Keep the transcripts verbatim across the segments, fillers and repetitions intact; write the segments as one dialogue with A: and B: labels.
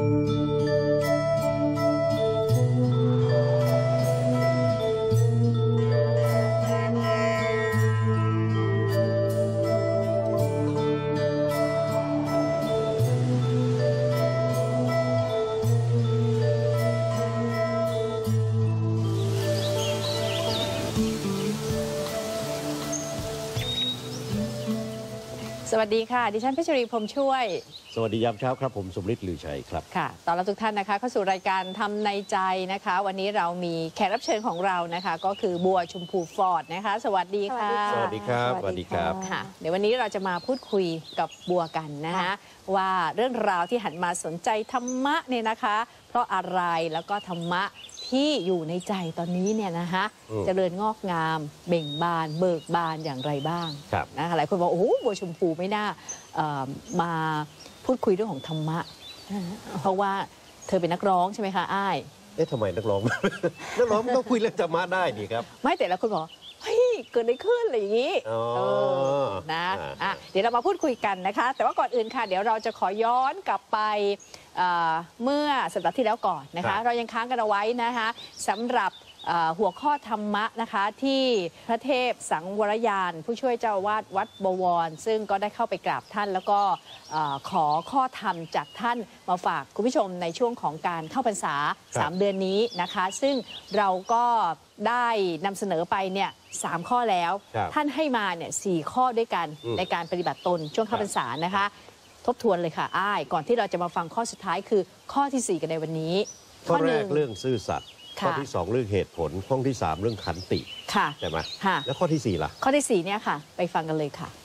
A: สวัสดีค่ะดิฉันเพชรีพรหมช่วย
B: สวัสดียามเช้าครับผมสมฤทธิ์ลือชัยครับ
A: ค่ะตอนรับทุกท่านนะคะเข้าสู่รายการทำในใจนะคะวันนี้เรามีแขกรับเชิญของเรานะคะก็คือบัวชมพูฟอร์ดนะคะสวัสดีค่ะ
B: สวัสดีครับสวัสดีครับ
A: ค่ะเดี๋ยววันนี้เราจะมาพูดคุยกับบัวกันนะคะว่าเรื่องราวที่หันมาสนใจธรรมะเนี่ยนะคะเพราะอะไรแล้วก็ธรรมะที่อยู่ในใจตอนนี้เนี่ยนะคะเจริญงอกงามเบ่งบานเบิกบานอย่างไรบ้างนะคะหลายคนบอกโอ้โหบัวชมพูไม่น่ามาพูดคุยเรื่องของธรรมะเพราะว่าเธอเป็นนักร้องใช่ไหมคะอ้าย
B: เอ๊ะทำไมนักร้องนักร้องต้องคุยเรื่องธรรมะได้ดีครับ
A: ไม่แต่ละคนบอกเฮ้ยเกิดอะไรขึ้นอะไรอย่างนี้นะอ่ะเดี๋ยวเรามาพูดคุยกันนะคะแต่ว่าก่อนอื่นค่ะเดี๋ยวเราจะขอย้อนกลับไปเมื่อสัปดาห์ที่แล้วก่อนนะคะเรายังค้างกันเอาไว้นะคะสำหรับหัวข้อธรรมะนะคะที่พระเทพสังวรยานผู้ช่วยเจ้าอาวาสวัดบวรซึ่งก็ได้เข้าไปกราบท่านแล้วก็ขอข้อธรรมจากท่านมาฝากคุณผู้ชมในช่วงของการเข้าพรรษาสามเดือนนี้นะคะซึ่งเราก็ได้นำเสนอไปเนี่ยสามข้อแล้วท่านให้มาเนี่ยสี่ข้อด้วยกันในการปฏิบัติตนช่วงเข้าพรรษานะคะทบทวนเลยค่ะอ้ายก่อนที่เราจะมาฟังข้อสุดท้ายคือข้อที่สี่กันในวันนี้
B: ข้อแรกเรื่องซื่อสัตย์ข้อที่สองเรื่องเหตุผลข้อที่สามเรื่องขันติใช่ไหมแล้วข้อที่สี่ล่ะ
A: ข้อที่สี่เนี่ยค่ะไปฟังกันเลยค่ะ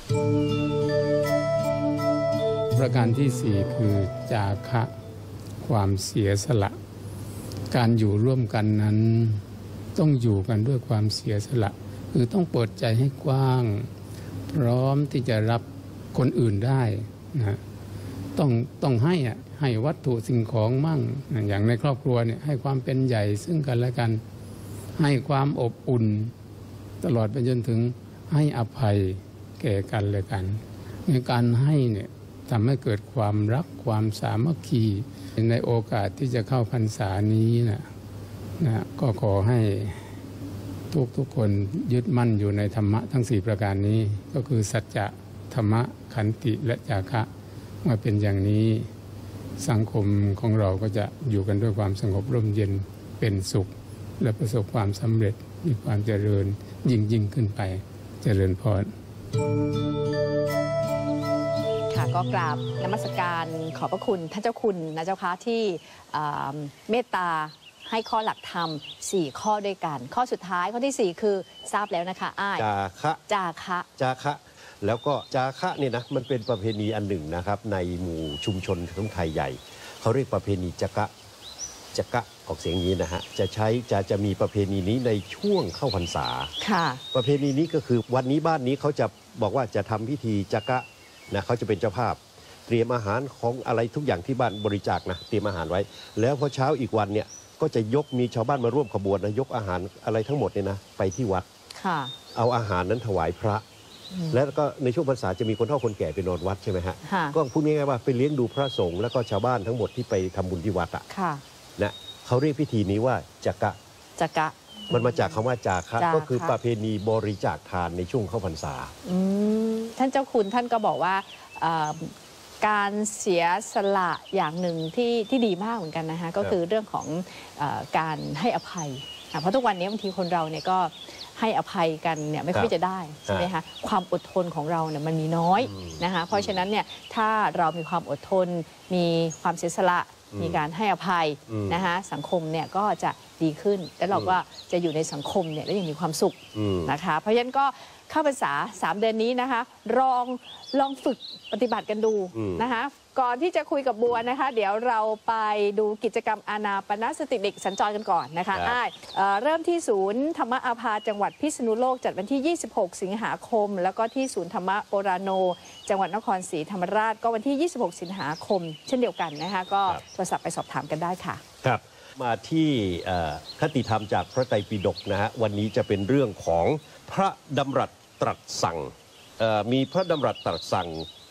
C: ประการที่สี่คือจาคะความเสียสละการอยู่ร่วมกันนั้นต้องอยู่กันด้วยความเสียสละคือต้องเปิดใจให้กว้างพร้อมที่จะรับคนอื่นได้นะต้องต้องให้อ่ะให้วัตถุสิ่งของมั่งอย่างในครอบครัวเนี่ยให้ความเป็นใหญ่ซึ่งกันและกันให้ความอบอุ่นตลอดไปจนถึงให้อภัยแก่กันและกันในการให้เนี่ยทำให้เกิดความรักความสามัคคีในโอกาสที่จะเข้าพรรษานี้นะนะก็ขอให้ทุกทุกคนยึดมั่นอยู่ในธรรมะทั้งสี่ประการนี้ก็คือสัจจะธรรมะขันติและจาคะมาเป็นอย่างนี้สังคมของเราก็จะอยู่กันด้วยความสงบร่มเย็นเป็นสุขและประสบความสำเร็จมีความเจริญยิ่งยิ่งขึ้นไปเจริญพร
A: ค่ะก็กราบนมัสการขอบพระคุณท่านเจ้าคุณนะเจ้าคะที่เมตตาให้ข้อหลักธรรมสี่ข้อด้วยกันข้อสุดท้ายข้อที่สี่คือทราบแล้วนะคะอ้าย
B: จาคะ
A: จาคะ
B: จาคะแล้วก็จาคะเนี่ยนะมันเป็นประเพณีอันหนึ่งนะครับในหมู่ชุมชนของไทยใหญ่เขาเรียกประเพณีจักะจักะออกเสียงนี้นะฮะจะใช้จะจะมีประเพณีนี้ในช่วงเข้าพรรษา
A: ค่ะ
B: ประเพณีนี้ก็คือวันนี้บ้านนี้เขาจะบอกว่าจะทำพิธีจักะนะเขาจะเป็นเจ้าภาพเตรียมอาหารของอะไรทุกอย่างที่บ้านบริจาคนะเตรียมอาหารไว้แล้วพอเช้าอีกวันเนี่ยก็จะยกมีชาวบ้านมาร่วมขบวนนะยกอาหารอะไรทั้งหมดเนี่ยนะไปที่วัด
A: ค่ะ
B: เอาอาหารนั้นถวายพระแล้วก็ในช่วงพรรษาจะมีคนเฒ่าคนแก่ไปนอนวัดใช่ไหมฮะก็พูดง่ายๆว่าไปเลี้ยงดูพระสงฆ์แล้วก็ชาวบ้านทั้งหมดที่ไปทำบุญที่วัดอ่ะนะเขาเรียกพิธีนี้ว่าจักะ
A: จักะ
B: มันมาจากคำว่าจาคะก็คือประเพณีบริจาคทานในช่วงเข้าพรรษา
A: ท่านเจ้าคุณท่านก็บอกว่าการเสียสละอย่างหนึ่งที่ที่ดีมากเหมือนกันนะคะก็คือเรื่องของการให้อภัยเพราะทุกวันนี้บางทีคนเราเนี่ยก็ให้อภัยกันเนี่ยไม่ค่อยจะได้ใช่ไหมคะความอดทนของเราเนี่ยมันมีน้อยนะคะเพราะฉะนั้นเนี่ยถ้าเรามีความอดทนมีความเสียสละมีการให้อภัยนะคะสังคมเนี่ยก็จะดีขึ้นแล้วเราก็จะอยู่ในสังคมเนี่ยแล้วยังมีความสุขนะคะเพราะฉะนั้นก็เข้าพรรษาสามเดือนนี้นะคะลองลองฝึกปฏิบัติกันดูนะคะก่อนที่จะคุยกับบัวนะคะเดี๋ยวเราไปดูกิจกรรมอานาปนสติเด็กสัญจรกันก่อนนะคะอ้ายเริ่มที่ศูนย์ธรรมอาภาจังหวัดพิษณุโลกจัดวันที่ยี่สิบหกสิงหาคมแล้วก็ที่ศูนย์ธรรมโอราโนจังหวัดนครศรีธรรมราชก็วันที่ยี่สิบหกสิงหาคมเช่นเดียวกันนะคะก็โทรศัพท์ไปสอบถามกันได้ค่ะ
B: ครับมาที่คติธรรมจากพระไตรปิฎกนะฮะวันนี้จะเป็นเรื่องของพระดำรัสตรัสสั่งมีพระดำรัสตรัสสั่ง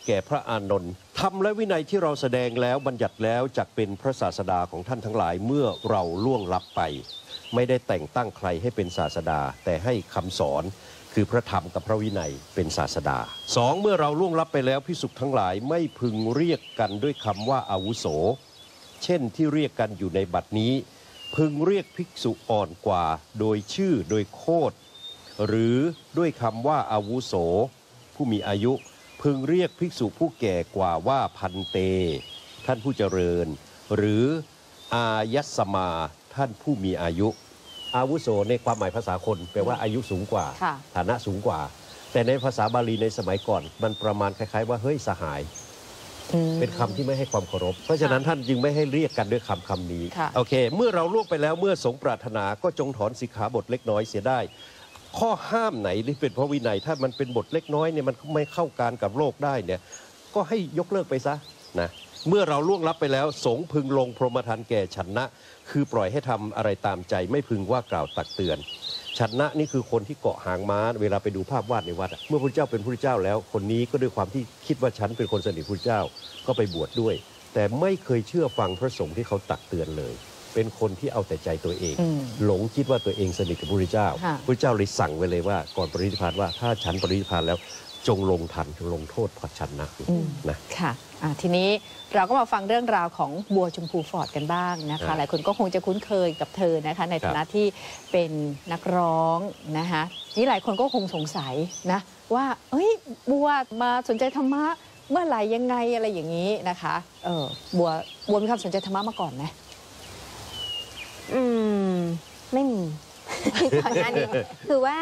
B: แก่พระอานนท์ธรรมและวินัยที่เราแสดงแล้วบัญญัติแล้วจักเป็นพระศาสดาของท่านทั้งหลายเมื่อเราล่วงลับไป ไม่ได้แต่งตั้งใครให้เป็นศาสดาแต่ให้คำสอนคือพระธรรมกับพระวินัยเป็นศาสดาสองเมื่อเราล่วงลับไปแล้วภิกษุทั้งหลายไม่พึงเรียกกันด้วยคำว่าอาวุโสเช่นที่เรียกกันอยู่ในบัดนี้พึงเรียกภิกษุอ่อนกว่าโดยชื่อโดยโคดหรือด้วยคำว่าอาวุโสผู้มีอายุพึงเรียกภิกษุผู้แก่กว่าว่าพันเตท่านผู้เจริญหรืออายัสมาท่านผู้มีอายุอาวุโสในความหมายภาษาคนแปลว่าอายุสูงกว่าฐานะสูงกว่าแต่ในภาษาบาลีในสมัยก่อนมันประมาณคล้ายๆว่าเฮ้ยสหายเป็นคำที่ไม่ให้ความเคารพเพราะฉะนั้นท่านจึงไม่ให้เรียกกันด้วยคำคำนี้โอเคเมื่อเราล่วงไปแล้วเมื่อสงปรารถนาก็จงถอนสิกขาบทเล็กน้อยเสียได้ข้อห้ามไหนที่เป็นพระวินัยถ้ามันเป็นบทเล็กน้อยเนี่ยมันไม่เข้าการกับโลกได้เนี่ยก็ให้ยกเลิกไปซะนะเมื่อเราล่วงลับไปแล้วสงพึงลงพรหมทานแก่ฉันนะคือปล่อยให้ทำอะไรตามใจไม่พึงว่ากล่าวตักเตือนฉันนะนี่คือคนที่เกาะหางม้าเวลาไปดูภาพวาดในวัดเมื่อพระเจ้าเป็นพระเจ้าแล้วคนนี้ก็ด้วยความที่คิดว่าฉันเป็นคนสนิทพระเจ้าก็ไปบวชดด้วยแต่ไม่เคยเชื่อฟังพระสงฆ์ที่เขาตักเตือนเลยเป็นคนที่เอาแต่ใจตัวเองหลงคิดว่าตัวเองสนิทกับพระเจ้าพระเจ้าเลยสั่งไว้เลยว่าก่อนปรินิพพานว่าถ้าฉันปรินิพพานแล้วจงลงทันจงลงโทษพอฉันนะนะ
A: ค่ะทีนี้เราก็มาฟังเรื่องราวของบัวชมพูฟอร์ดกันบ้างนะคะหลายคนก็คงจะคุ้นเคยกับเธอนะคะในฐานะที่เป็นนักร้องนะคะนี่หลายคนก็คงสงสัยนะว่าเอ้ยบัวมาสนใจธรรมะเมื่อไหร่ยังไงอะไรอย่างนี้นะคะเออบัวบัวมีความสนใจธรรมะมาก่อนไหม
D: อืมไม่มีก่อนหน้านี้คือว่า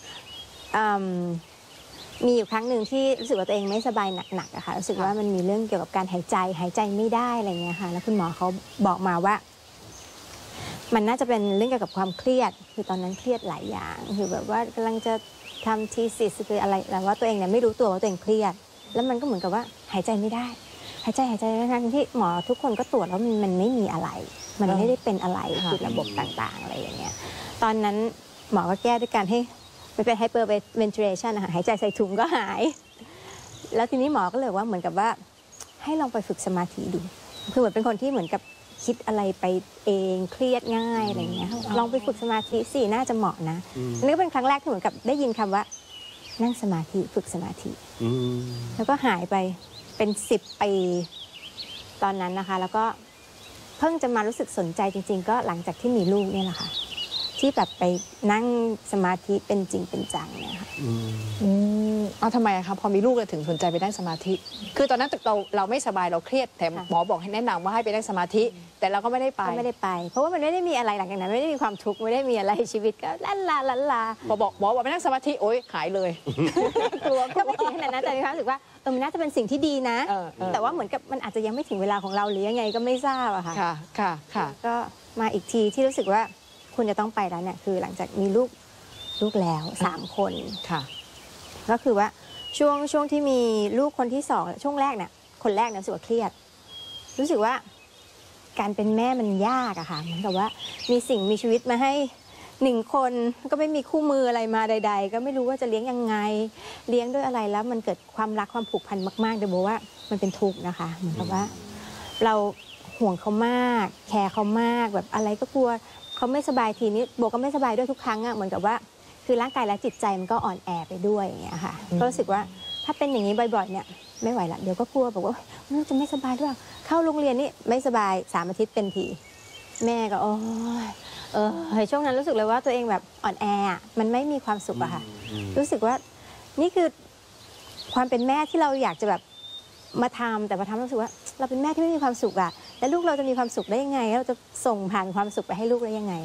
D: มีอยู่ครั้งหนึ่งที่รู้สึกว่าตัวเองไม่สบายหนักๆอะค่ะรู้สึกว่ามันมีเรื่องเกี่ยวกับการหายใจหายใจไม่ได้อะไรเงี้ยค่ะแล้วคุณหมอเขาบอกมาว่ามันน่าจะเป็นเรื่องเกี่ยวกับความเครียดคือตอนนั้นเครียดหลายอย่างคือแบบว่ากำลังจะทำทีสิสคืออะไรแต่ว่าตัวเองเนี่ยไม่รู้ตัวว่าตัวเองเครียดแล้วมันก็เหมือนกับว่าหายใจไม่ได้หายใจหายใจทั้งที่หมอทุกคนก็ตรวจแล้วมันมันไม่มีอะไรมันไม่ได้เป็นอะไรคือระบบต่างๆอะไรอย่างเงี้ยตอนนั้นหมอก็แก้ด้วยการให้ไปเป็นไฮเปอร์เวนทิเลชันนะคะหายใจใส่ถุงก็หายแล้วทีนี้หมอก็เลยว่าเหมือนกับว่าให้ลองไปฝึกสมาธิดูคือเหมือนเป็นคนที่เหมือนกับคิดอะไรไปเองเครียดง่ายอะไรอย่างเงี้ยลองไปฝึกสมาธิสิน่าจะเหมาะนะนี่ก็เป็นครั้งแรกที่เหมือนกับได้ยินคำว่านั่งสมาธิฝึกสมาธิแล้วก็หายไปเป็นสิบปีตอนนั้นนะคะแล้วก็เพิ่งจะมารู้สึกสนใจจริงๆก็หลังจากที่มีลูกเนี่ยแหละค่ะที่แบบไปนั่งสมาธิเป็นจริงเป็นจังเนี่ยค่ะ
A: อืมเอาทำไมคะพอมีลูกเราถึงสนใจไปนั่งสมาธิคือตอนนั้นเราเราไม่สบายเราเครียดแต่หมอบอกให้แนะนำว่าให้ไปนั่งสมาธิแต่เราก็ไม่ได้ไป
D: ไม่ได้ไปเพราะว่ามันไม่ได้มีอะไรหลังจากนั้นไม่ได้มีความทุกข์ไม่ได้มีอะไรชีวิตก็ลันลาลันลา
A: พอบอกหมอบอกไปนั่งสมาธิโอ๊ยหายเลย
D: กลัวก็ไม่ถึงขนาดนั้นแต่มีความรู้สึกว่าเออมันน่าจะเป็นสิ่งที่ดีนะแต่ว่าเหมือนกับมันอาจจะยังไม่ถึงเวลาของเราหรือยังไงก็ไม่ทราบอะค่ะ
A: ค่ะค่ะค่ะ
D: ก็มาอีกทีที่รู้สึกว่าคุณจะต้องไปแล้วเนี่ยคือหลังจากมีลูกลูกแล้วสามคน
A: ค่ะ
D: ก็คือว่าช่วงช่วงที่มีลูกคนที่สองช่วงแรกเนี่ยคนแรกเนี่ยรู้สึกว่าเครียดรู้สึกว่าการเป็นแม่มันยากอะค่ะเหมือนกับว่ามีสิ่งมีชีวิตมาให้หนึ่งคนก็ไม่มีคู่มืออะไรมาใดๆก็ไม่รู้ว่าจะเลี้ยงยังไงเลี้ยงด้วยอะไรแล้วมันเกิดความรักความผูกพันมากๆโดยบอกว่ามันเป็นทุกข์นะคะเหมือนกับว่าเราห่วงเขามากแคร์เขามากแบบอะไรก็กลัวเขาไม่สบายทีนี้โบก็ไม่สบายด้วยทุกครั้งอะเหมือนกับว่าคือร่างกายและจิตใจมันก็อ่อนแอไปด้วยอย่างเงี้ยค่ะก็รู้สึกว่าถ้าเป็นอย่างนี้บ่อยๆเนี่ยไม่ไหวละเดี๋ยวก็กลัวบอกว่าลูกจะไม่สบายด้วยเข้าโรงเรียนนี่ไม่สบายสามอาทิตย์เป็นทีแม่ก็โอ้ยเออช่วงนั้นรู้สึกเลยว่าตัวเองแบบอ่อนแอมันไม่มีความสุขอะค่ะรู้สึกว่านี่คือความเป็นแม่ที่เราอยากจะแบบมาทำแต่มาทำรู้สึกว่าเราเป็นแม่ที่ไม่มีความสุขอะแล้วลูกเราจะมีความสุขได้ยังไงเราจะส่งผ่านความสุขไปให้ลูกได้ยังไง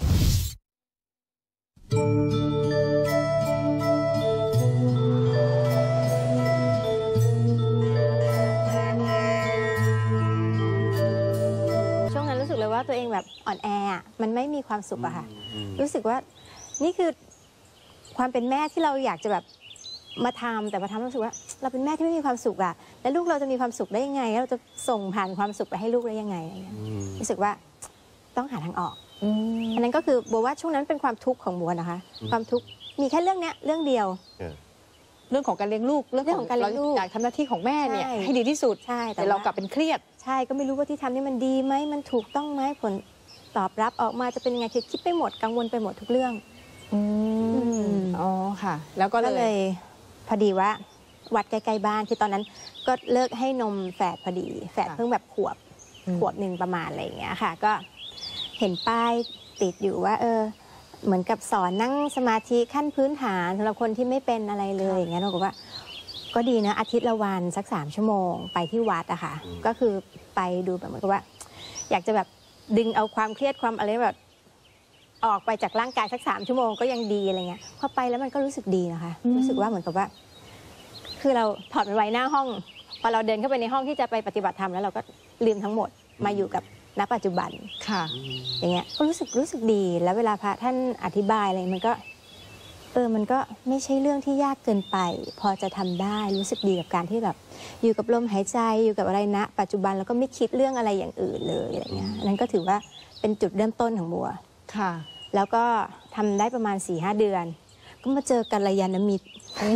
D: ช่วงนั้นรู้สึกเลยว่าตัวเองแบบอ่อนแอมันไม่มีความสุขอะค่ะรู้สึกว่านี่คือความเป็นแม่ที่เราอยากจะแบบมาทำแต่มาทำรู้สึกว่าเราเป็นแม่ที่ไม่มีความสุขอะแล้วลูกเราจะมีความสุขได้ยังไงเราจะส่งผ่านความสุขไปให้ลูกได้ยังไงรู้สึกว่าต้องหาทางออกอันนั้นก็คือบัวว่าช่วงนั้นเป็นความทุกข์ของบัวนะคะความทุกข์มีแค่เรื่องนี้เรื่องเดียว
A: เรื่องของการเลี้ยงลูก
D: เรื่องของการเลี้ยงลูก
A: อยากทำหน้าที่ของแม่เนี่ย
D: ใช่
A: ให้ดีที่สุด
D: ใช่แต่
A: แต่เรา
D: ว่า
A: กลับเป็นเครียด
D: ใช่ก็ไม่รู้ว่าที่ทำนี่มันดีไหมมันถูกต้องไหมผลตอบรับออกมาจะเป็นไงคือคิดไปหมดกังวลไปหมดทุกเรื่อง
A: อื
D: ม
A: อ๋อค่ะ แล้วก็
D: ก็
A: เล
D: เลย ยพอดีว่าวัดใกล้ๆบ้านคือตอนนั้นก็เลิกให้นมแฝดพอดีแฝดเพิ่งแบบขวบขวบหนึ่งประมาณอะไรอย่างเงี้ยค่ะ ก็เห็นป้ายติดอยู่ว่า เออ เหมือนกับสอนนั่งสมาธิขั้นพื้นฐานสำหรับคนที่ไม่เป็นอะไรเลยอย่างเงี้ยเราก็ว่า ก็ดีนะอาทิตย์ละวันสักสามชั่วโมงไปที่วัดอะค่ะก็คือไปดูแบบเหมือนกับว่า อยากจะแบบดึงเอาความเครียดความอะไรแบบ ออกไปจากร่างกายสักสามชั่วโมงก็ยังดีอะไรเงี้ยพอไปแล้วมันก็รู้สึกดีนะคะ รู้สึกว่าเหมือนกับว่า คือเราถอดมันไว้หน้าห้องพอเราเดินเข้าไปในห้องที่จะไปปฏิบัติธรรมแล้วเราก็ลืมทั้งหมดมาอยู่กับณปัจจุบัน
A: ค่ะ
D: อย่างเงี้ยก็รู้สึกรู้สึกดีแล้วเวลาพระท่านอธิบายอะไรมันก็ เออมันก็ไม่ใช่เรื่องที่ยากเกินไป พอจะทำได้รู้สึกดีกับการที่แบบ อยู่กับลมหายใจอยู่กับอะไรณปัจจุบันแล้วก็ไม่คิดเรื่องอะไรอย่างอื่นเลยอะไรเงี้ยนั่นก็ถือว่าเป็นจุดเริ่มต้นของบัว
A: ค่ะ
D: แล้วก็ทำได้ประมาณ สี่ห้า เดือน ก็มาเจอกัลยาณมิตร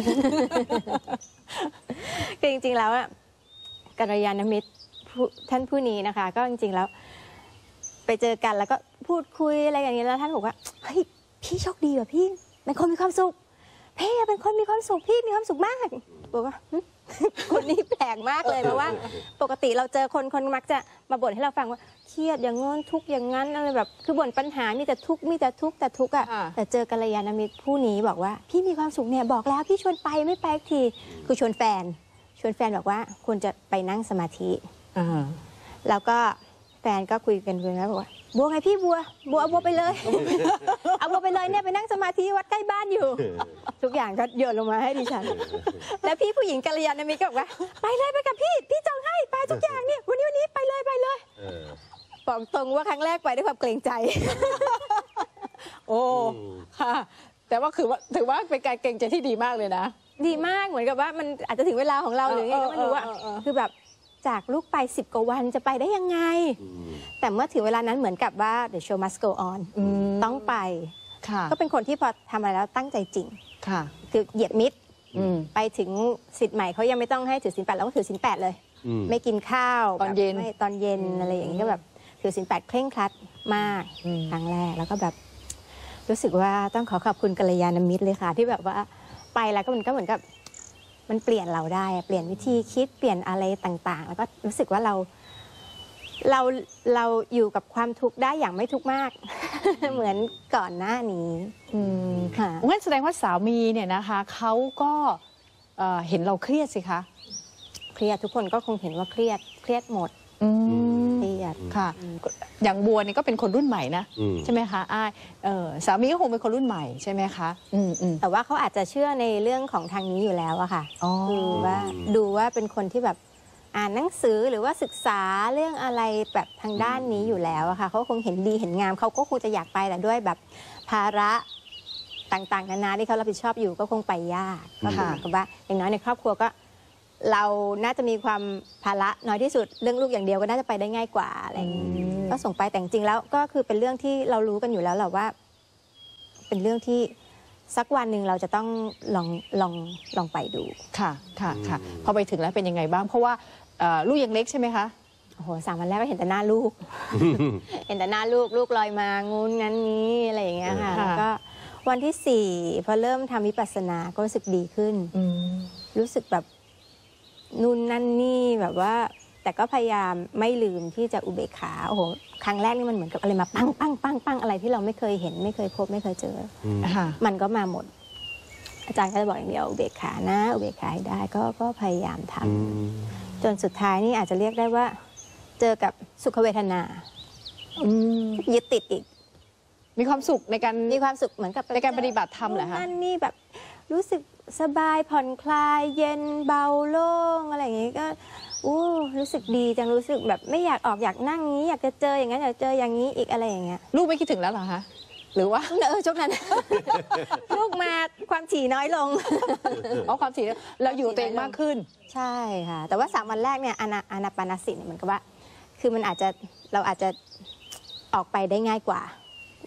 D: คือจริงๆแล้วอะกัลยาณมิตรผู้ท่านผู้นี้นะคะ ก็จริงๆแล้ว ไปเจอกันแล้วก็พูดคุยอะไรอย่างนี้แล้วท่านบอกว่าเฮ้ยพี่โชคดีว่ะพี่เป็นคนมีความสุขพี่เป็นคนมีความสุขพี่มีความสุขมากบอกว่า คนนี้แปลกมากเลยเพราะว่า ปกติเราเจอคนคนมักจะมาบ่นให้เราฟังว่าเครียดอย่างงอนทุกข์อย่างนั้นอะไรแบบคือบ่นปัญหามีแต่ทุกข์มีแต่ทุกข์แต่ทุกข์อ่ะ
A: ค่ะ
D: แต่เจอกัลยาณมิตรผู้นี้บอกว่าพี่มีความสุขเนี่ยบอกแล้วพี่ชวนไปไม่ไปสักทีคือชวนแฟน ชวนแฟนบอกว่าควรจะไปนั่งสมาธิ
A: อ่า
D: แล้วก็แฟนก็คุยกันคุยกันบอกว่าบัวไงพี่บัวบัวเอาบัวไปเลย เอาบัวไปเลยเนี่ยไปนั่งสมาธิวัดใกล้บ้านอยู่ ทุกอย่างก็โยนลงมาให้ดิฉัน แล้วพี่ผู้หญิงกัลยาณมิตรก็บอกว่าไปเลยไปกับพี่พี่จองให้ไปทุกอย่างเนี่ยวันนี้วันนี้ไปเลยไปเลย
B: เออ
D: บอกตรงว่าครั้งแรกไปด้วยความเกรงใจ
A: โอ้ค่ะ แต่ว่าคือว่าถือว่าเป็นการเก่งใจที่ดีมากเลยนะ
D: ดีมากเหมือนกับว่ามันอาจจะถึงเวลาของเราหรือไงก็ไม่รู้อะ
A: เออเออเออเออ
D: คือแบบจากลูกไปสิบกว่าวันจะไปได้ยังไง แต่เมื่อถึงเวลานั้นเหมือนกับว่า the show must go on ต้องไป
A: ค่ะ
D: ก็เป็นคนที่พอทำอะไรแล้วตั้งใจจริง
A: ค่ะ
D: คือเหยียดมิด
A: อืม
D: ไปถึงสิทธิ์ใหม่เขายังไม่ต้องให้ถือศีลแปดเราก็ถือศีลแปดเลย
B: อืม
D: ไม่กินข้าว
A: ตอนเย็น
D: แบบไม่ตอนเย็นอะไรอย่างนี้ก็แบบถือศีลแปดเคร่งครัดมาก
A: อืม
D: ครั้งแรกแล้วก็แบบ รู้สึกว่าต้องขอขอบคุณกัลยาณมิตรเลยค่ะ ที่แบบว่าไปแล้วก็มันก็เหมือนกับ มันเปลี่ยนเราได้อะเปลี่ยนวิธีคิดเปลี่ยนอะไรต่างๆ แล้วก็รู้สึกว่าเรา เราเราอยู่กับความทุกข์ได้อย่างไม่ทุกข์มาก เหมือนก่อนหน้านี้
A: อืม
D: ค่ะ
A: งั้นแสดงว่าสามีเนี่ยนะคะเขาก็เอ่อเห็นเราเครียดสิคะ
D: เครียดทุกคนก็คงเห็นว่าเครียดเครียดหมด
A: อืม
D: เครียด
A: ค่ะ อย่างบัวเนี่ยก็เป็นคนรุ่นใหม่นะ
B: อืม
A: ใช่ไหมคะอ้ายเออสามีก็คงเป็นคนรุ่นใหม่ใช่ไหมคะอืมอืม
D: แต่ว่าเขาอาจจะเชื่อในเรื่องของทางนี้อยู่แล้วอะค่ะ
A: อ๋อ
D: คือว่าดูว่าเป็นคนที่แบบอ่านหนังสือหรือว่าศึกษาเรื่องอะไรแบบทางด้านนี้อยู่แล้วอะค่ะเขาคงเห็นดีเห็นงามเขาก็คงจะอยากไปแต่ด้วยแบบภาระต่างๆนานาที่เขารับผิดชอบอยู่ก็คงไปยากก็คือเหมือนกับว่าอย่างน้อยในครอบครัวก็ เราน่าจะมีความภาระน้อยที่สุดเรื่องลูกอย่างเดียวก็น่าจะไปได้ง่ายกว่าอะไรอย่างนี้ก็ส่งไปแต่จริงๆแล้วก็คือเป็นเรื่องที่เรารู้กันอยู่แล้วแหละว่า เป็นเรื่องที่สักวันหนึ่งเราจะต้องลองลองลองไปดู
A: ค่ะค่ะค่ะพอไปถึงแล้วเป็นยังไงบ้าง เพราะว่าเอ่อลูกยังเล็กใช่ไหมคะ
D: โอ้โหสามวันแรกก็เห็นแต่หน้าลูก เห็นแต่หน้าลูกลูกลอยมางูนงั้นนี้อะไรอย่างเงี้ยค่ะ
A: ค่ะ
D: แล้วก็วันที่สี่พอเริ่มทำวิปัสสนาก็รู้สึกดีขึ้น
A: อืม
D: รู้สึกแบบนู่นนั่นนี่แบบว่า แต่ก็พยายามไม่ลืมที่จะอุเบกขาโอ้โหครั้งแรกนี่มันเหมือนกับอะไรมาปั้งปั้งปั้งปั้งอะไรที่เราไม่เคยเห็นไม่เคยพบไม่เคยเจอ
A: ค่ะ
D: มันก็มาหมด อาจารย์ก็จะบอกอย่างเดียวอุเบกขานะอุเบกขาให้ได้ก็ก็พยายามทำจนสุดท้ายนี่อาจจะเรียกได้ว่า เจอกับสุขเวทนา
A: อืม
D: ยึดติดอีก
A: มีความสุขในการ
D: มีความสุขเหมือนกับ
A: ในการปฏิบัติธรรมเหรอคะ
D: นั่นนี่แบบรู้สึกสบายผ่อนคลาย เย็นเบาโล่งอะไรอย่างงี้ก็อู้รู้สึกดีจังรู้สึกแบบไม่อยากออกอยากนั่งงี้อยากจะเจออย่างนั้นอยากเจออย่างนี้อีกอะไรอย่างเงี้ย
A: ลูกไม่คิดถึงแล้วเหรอคะหรือว่า
D: เออช่วงนั้น ลูกมาความถี่น้อยลง
A: เอาความถี่เราอยู่กับตัวเองมากขึ้น
D: ใช่ค่ะ แต่ว่าสามวันแรกเนี่ยอานาอานาปานสติเนี่ยเหมือนกับว่า คือมันอาจจะเราอาจจะออกไปได้ง่ายกว่า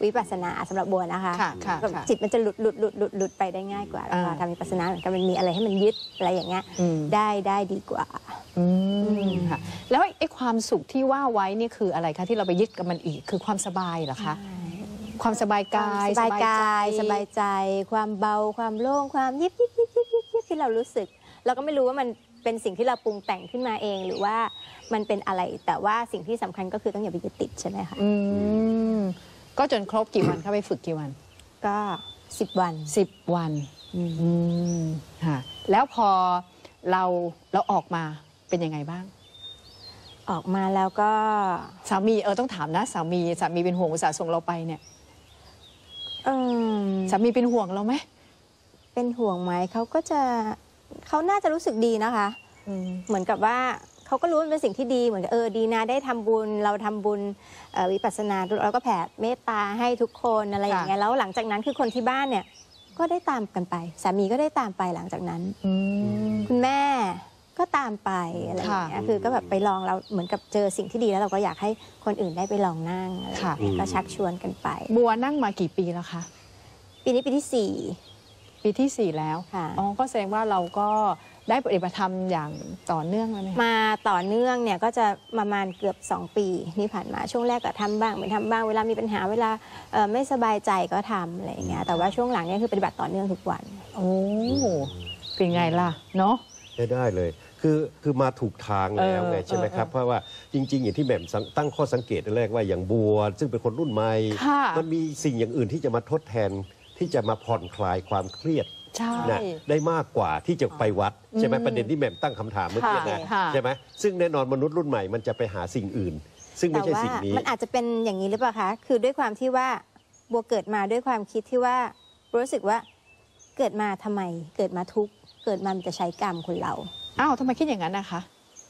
D: วิปัสสนาสำหรับบัวนะคะ
A: ค่ะค่ะ
D: แบบ
A: ค่ะ
D: จิตมันจะหลุดหลุดหลุดหลุดหลุดไปได้ง่ายกว่าแล้วพอ
A: อ่า
D: ทำวิปัสสนาเหมือนกันมันมีอะไรให้มันยึดอะไรอย่างเงี้ย
A: อืม
D: ได้ได้ดีกว่า
A: อืมค่ะแล้วไอ้ความสุขที่ว่าไว้นี่คืออะไรคะที่เราไปยึดกับมันอีกคือความสบายเหรอคะ ความสบายกาย
D: สบายกายสบาย
A: ใจ
D: ใจ ความเบาความโล่งความยิบยิบยิบยิบยิบยิบที่เรารู้สึก เราก็ไม่รู้ว่ามันเป็นสิ่งที่เราปรุงแต่งขึ้นมาเองหรือว่ามันเป็นอะไรแต่ว่าสิ่งที่สำคัญก็คือต้องอย่าไปยึดติดใช่ไหมคะ
A: อืมก็จนครบกี่วันคะไปฝึกกี่วัน
D: ก็สิบวัน
A: สิบวัน
D: อืม
A: อืมค่ะแล้วพอเราเราออกมาเป็นยังไงบ้าง
D: ออกมาแล้วก็
A: สามีเออต้องถามนะสามีสามีเป็นห่วงอุตส่าห์ส่งเราไปเนี่ย
D: เออ
A: สามีเป็นห่วงเราไหม
D: เป็นห่วงไหมเขาก็จะเขาน่าจะรู้สึกดีนะคะ
A: อืม
D: เหมือนกับว่าเขาก็รู้ว่ามันเป็นสิ่งที่ดีเหมือนกับเออดีนะได้ทำบุญเราทำบุญเอ่อวิปัสสนาเราก็แผ่เมตตาให้ทุกคนอะไรอย่างเงี้ยแล้วหลังจากนั้นคือคนที่บ้านเนี่ยก็ได้ตามกันไป สามีก็ได้ตามไปหลังจากนั้น
A: อืม
D: คุณแม่ก็ตามไปอะไรอย่างเงี้ย
A: ค่ะ
D: คือก็แบบไปลองเราเหมือนกับเจอสิ่งที่ดีแล้วเราก็อยากให้คนอื่นได้ไปลองนั่งอะไรอย่างเงี้ย
B: ค่ะ
D: ก็ชักชวนกันไป
A: บัวนั่งมากี่ปีแล้วคะ
D: ปีนี้ปีที่สี่
A: ปีที่สี่แล้ว
D: ค่ะ
A: อ๋อก็แสดงว่าเราก็ได้ปฏิบัติธรรมอย่างต่อเนื่องแล้วไหมคะ
D: มาต่อเนื่องเนี่ยก็จะประมาณเกือบสองปีที่ผ่านมาช่วงแรกก็ทำบ้างไม่ทำบ้างเวลามีปัญหาเวลาเอ่อไม่สบายใจก็ทำอะไรอย่างเงี้ยแต่ว่าช่วงหลังเนี่ยคือปฏิบัติต่อเนื่องทุกวัน
A: โอ้เป็นไงล่ะเนาะ
B: ได้ได้เลย คือคือมาถูกทางแล้วไง
A: เออ
B: ใช่ไหมครับ
A: เออ
B: เพราะว่าจริง ๆ อย่างที่แหม่มสังตั้งข้อสังเกตแรกว่าอย่างบัว ซึ่งเป็นคนรุ่นใหม่
A: ค่ะ
B: มันมีสิ่งอย่างอื่นที่จะมาทดแทนที่จะมาผ่อนคลายความเครียด
A: ใช่
B: นะได้มากกว่าที่จะไปวัดใช่ไหม
A: อืม
B: ประเด็นที่แหม่มตั้งคำถามเมื่อกี้นะ
A: ค่ะ
B: ใช่ไหมซึ่งแน่นอนมนุษย์รุ่นใหม่มันจะไปหาสิ่งอื่น ซึ่งไม่
D: แต่
B: ใช่
D: ว่า
B: สิ่งนี้
D: มันอาจจะเป็นอย่างนี้หรือเปล่าคะคือด้วยความที่ว่าบัวเกิดมาด้วยความคิดที่ว่ารู้สึกว่าเกิดมาทำไมเกิดมาทุกข์เกิดมามันจะใช้กรรมคนเรา
A: อ้าวทำไมคิดอย่างนั้นนะคะ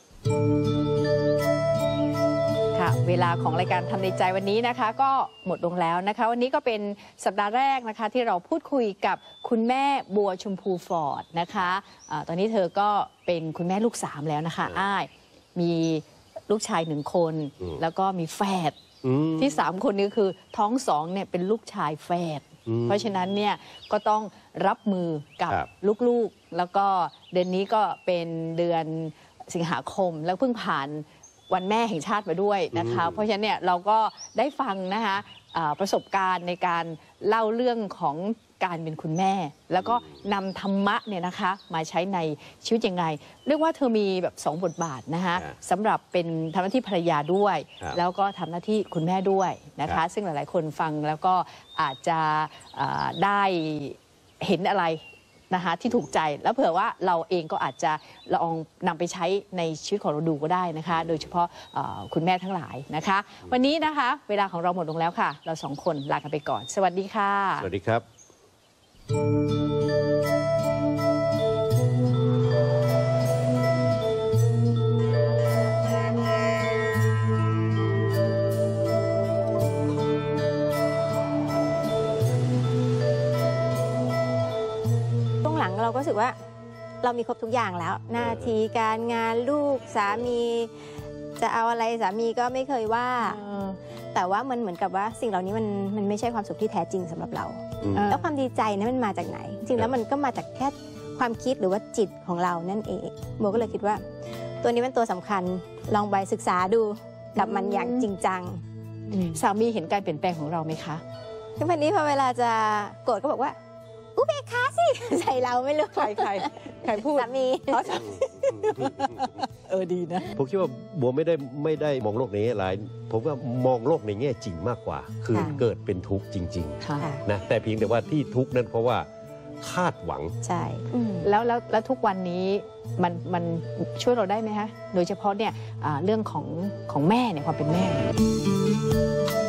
A: ค่ะ เวลาของรายการทำในใจวันนี้นะคะ ก็หมดลงแล้วนะคะ วันนี้ก็เป็นสัปดาห์แรกนะคะ ที่เราพูดคุยกับคุณแม่บัวชมพูฟอร์ดนะคะอาตอนนี้เธอก็เป็นคุณแม่ลูกสามแล้วนะคะ
B: อืม
A: อ้ายมีลูกชายหนึ่งคน
B: อืม
A: แล้วก็มีแฝด
B: อืม
A: ที่สามคนนี้คือท้องสองเนี่ยเป็นลูกชายแฝด
B: อืม
A: เพราะฉะนั้นเนี่ยก็ต้องรับมือกับ
B: ครับ
A: ลูกๆ แล้วก็เดือนนี้ก็เป็นเดือนสิงหาคม แล้วเพิ่งผ่านวันแม่แห่งชาติมาด้วยนะคะ
B: อืม
A: เพราะฉะนั้นเนี่ยเราก็ได้ฟังนะคะอ่าประสบการณ์ในการเล่าเรื่องของการเป็นคุณแม่ แล้วก็นำธรรมะเนี่ยนะคะมาใช้ในชีวิตยังไง เรียกว่าเธอมีแบบสองบทบาทนะคะ
B: ครับ
A: สำหรับเป็นทำหน้าที่ภรรยาด้วย
B: ครับ
A: แล้วก็ทำหน้าที่คุณแม่ด้วยนะ
B: ครั
A: คะ
B: บ
A: ซึ่งหลายๆคนฟังแล้วก็อาจจะอ่าได้เห็นอะไรนะคะที่ถูกใจแล้วเผื่อว่าเราเองก็อาจจะลองนำไปใช้ในชีวิตของเราดูก็ได้นะคะ โดยเฉพาะเอ่อคุณแม่ทั้งหลายนะคะ วันนี้นะคะเวลาของเราหมดลงแล้วค่ะ เราสองคนลากันไปก่อน สวัสดีค่ะ
B: สวัสดีครับ
D: ช่วงหลังเราก็รู้สึกว่าเรามีครบทุกอย่างแล้ว หน้าที่การงานลูกสามี จะเอาอะไรสามีก็ไม่เคยว่า แต่ว่ามันเหมือนกับว่าสิ่งเหล่านี้มันมันไม่ใช่ความสุขที่แท้จริงสำหรับเรา
B: อืม
A: เออ
D: แล้วความดีใจนั้นมันมาจากไหน จริงๆแล้วมันก็มาจากแค่ความคิดหรือว่าจิตของเรานั่นเองโมก็เลยคิดว่า ตัวนี้เป็นตัวสำคัญลองไปศึกษาดูกับมันอย่างจริงจัง
A: สามีเห็นการเปลี่ยนแปลงของเราไหมคะ
D: คือวันนี้พอเวลาจะโกรธก็บอกว่าอุเบกขาสิ ใส่เราไม่รู้
A: ใครใครใครพูด
D: สามี
A: อ๋อสามีเออดีนะ
B: ผมคิดว่าบัวไม่ได้ไม่ได้มองโลกในแง่ร้ายผมว่ามองโลกในแง่จริงมากกว่า คือ
D: ค่ะ
B: เกิดเป็นทุกข์จริง
A: ค่ะ
D: ค่ะ
B: ๆนะแต่เพียงแต่ว่าที่ทุกข์นั้นเพราะว่าคาดหวัง
D: ใช่อืม
A: แล้วแล้วแล้วทุกวันนี้มันมันช่วยเราได้ไหมคะ โดยเฉพาะเนี่ยอ่าเรื่องของของแม่เนี่ยความเป็นแม่